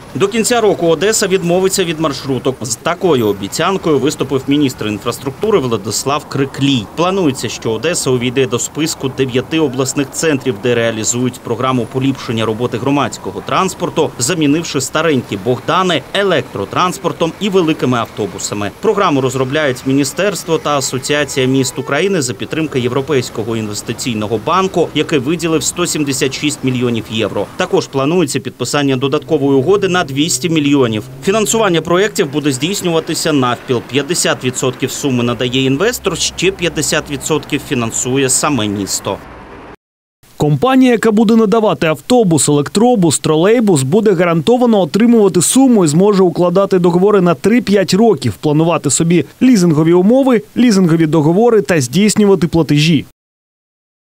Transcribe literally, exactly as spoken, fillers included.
До кінця року Одеса відмовиться від маршруток. З такою обіцянкою виступив міністр інфраструктури Владислав Криклій. Планується, що Одеса увійде до списку дев'яти обласних центрів, де реалізують програму поліпшення роботи громадського транспорту, замінивши старенькі Богдани електротранспортом і великими автобусами. Програму розробляють Міністерство та Асоціація міст України за підтримки Європейського інвестиційного банку, який виділив сто сімдесят шість мільйонів євро. Також планується підписання додаткової угоди на двісті мільйонів. Фінансування проєктів буде здійснюватися навпіл. п'ятдесят відсотків суми надає інвестор, ще п'ятдесят відсотків фінансує саме місто. Компанія, яка буде надавати автобус, електробус, тролейбус, буде гарантовано отримувати суму і зможе укладати договори на три-п'ять років, планувати собі лізингові умови, лізингові договори та здійснювати платежі.